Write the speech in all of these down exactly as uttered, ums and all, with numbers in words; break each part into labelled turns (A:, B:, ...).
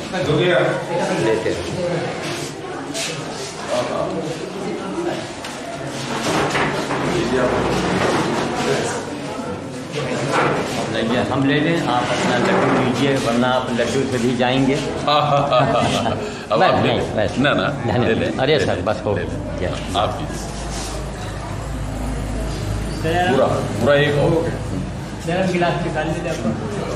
A: लेते नहीं, हम ले लें, आप अपना लड्डू लीजिए, वरना आप लड्डू से भी जाएंगे।
B: अब आप
A: नहीं,
B: बस ना ना ले लें।
A: अरे सर बस हो गया
B: आप पूरा पूरा एक हो
A: गिलास निकाल लीजिए आपको।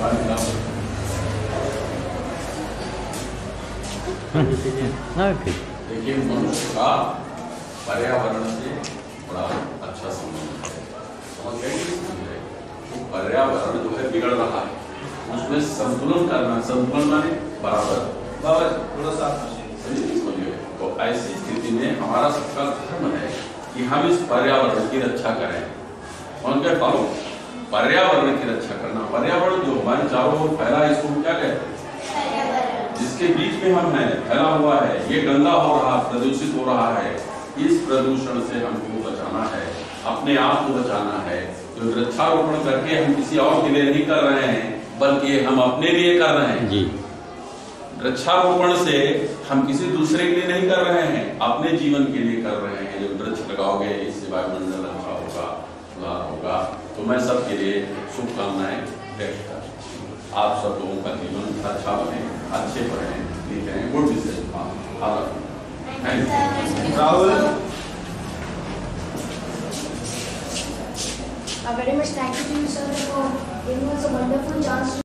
B: लेकिन मनुष्य का पर्यावरण से बड़ा अच्छा संबंध है। समझ गए? पर्यावरण जो है बिगड़ रहा है, उसमें संतुलन करना, संतुलन माने बराबर थोड़ा सा समझिए। तो ऐसी स्थिति में हमारा सबका धर्म है कि हम इस पर्यावरण की रक्षा करें। कौन कहता हूँ? पर्यावरण की रक्षा करना। पर्यावरण जो हमारे चारों ओर फैला है, इसको क्या कहते हैं? जिसके बीच में हम हैं, फैला हुआ है, ये गंदा हो रहा, प्रदूषित हो रहा है। इस प्रदूषण से हमको बचाना है, अपने आप को बचाना है। तो वृक्षारोपण करके हम किसी और के लिए नहीं कर रहे हैं, बल्कि हम अपने लिए कर रहे हैं जी। वृक्षारोपण से हम किसी दूसरे के लिए नहीं कर रहे हैं, अपने जीवन के लिए कर रहे हैं। जो वृक्ष लगाओगे, इससे वायुमंडल अच्छा होगा, सुधार होगा। तो मैं सबके लिए शुभकामनाएं व्यक्त करता हूँ। आप सब लोगों का जीवन अच्छा बने, अच्छे पढ़ें, लिखें, गुड विशेष Rahul.
C: I very much thank you to you, sir, for giving us a wonderful chance to